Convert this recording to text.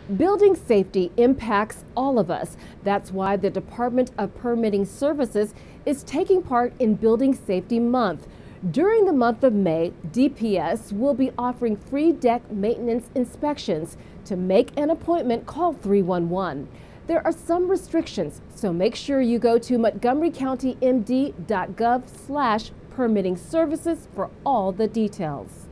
Building safety impacts all of us. That's why the Department of Permitting Services is taking part in Building Safety Month. During the month of May, DPS will be offering free deck maintenance inspections. To make an appointment, call 311. There are some restrictions, so make sure you go to MONTGOMERYCOUNTYMD.GOV/permitting services for all the details.